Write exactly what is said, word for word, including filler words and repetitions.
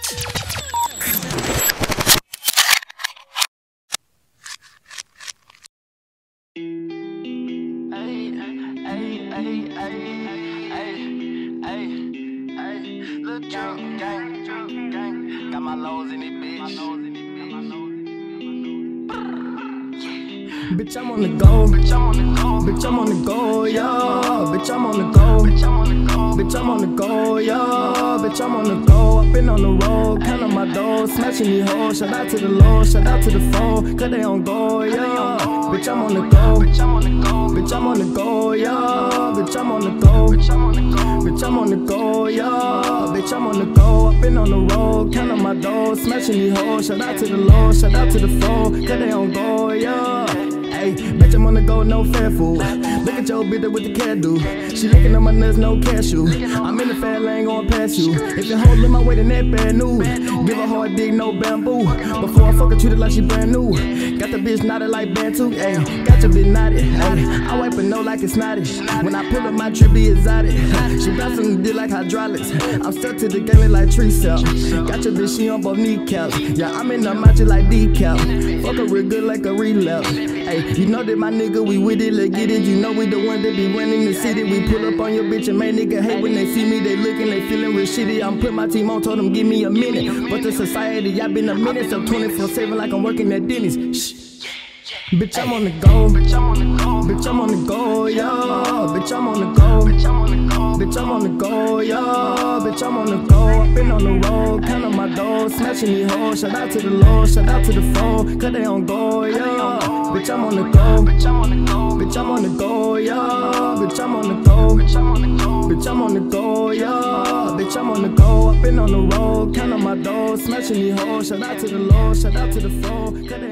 Got my lows in it, bitch. Bitch, I'm on the go. Bitch, I'm on the go. Bitch, I'm on the go, yeah. Bitch, I'm on the go. Bitch, I'm on the go. Bitch, I'm on the go, yeah. Bitch, I'm on the go. I've been on the road, counting my dough, smashing these hoes. Shout out to the Lord, shout out to the phone, cause they on go, yeah. Bitch, I'm on the go. Bitch, I'm on the go. Bitch, I'm on the go, yeah. Bitch, I'm on the go. Bitch, I'm on the go. Bitch, I'm on the go, yeah. Bitch, I'm on the go. I've been on the road, counting my dough, smashing these hoes. Shout out to the Lord, shout out to the phone, cause they on go, yeah. Hey, bitch, I'm on the go, no fair food. Look at your bitch with the cat do. She licking on my nuts, no cashew. I'm in the fat lane, going past you. If you hold in my way, then that bad news. Give a hard dig, no bamboo. Before I fuck her, treat it like she brand new. Got the bitch knotted like Bantu. Ayy, got your bitch knotted. Ayy, I wipe her nose like it's snotty. When I pull up, my trip be exotic. She bouncing the dick like hydraulics. I'm stuck to the game like tree cell. Got your bitch, she on both kneecaps. Yeah, I'm in the matcha like decal. Fuck her real good like a relapse. Ay, you know that my nigga, we with it, let's get it. You know we the one that be running the city. We pull up on your bitch and make nigga hate when they see me. They looking, they feeling real shitty. I'm putting my team on, told them give me a minute. But the society, I been a minute, so twenty-four seven like I'm working at Denny's. Shh. Bitch, I'm on the go. Bitch, I'm on the go. Bitch, I'm on the go, yeah. Bitch, I'm on the go. Bitch, I'm on the go. Bitch, I'm on the go, yeah. Bitch, I'm on the go. I've been on the road, counting my dough, smashing these hoes. Shout out to the Lord, shout out to the phone, cause they on go, yeah. Bitch, I'm on the go. Bitch, I'm on the go. Bitch, I'm on the go, yeah. Bitch, I'm on the go. Bitch, I'm on the go. Bitch, I'm on the go, yeah. Bitch, I'm on the go. I've been on the road, counting my dough, smashing these hoes. Shout out to the Lord, shout out to the phone, cause they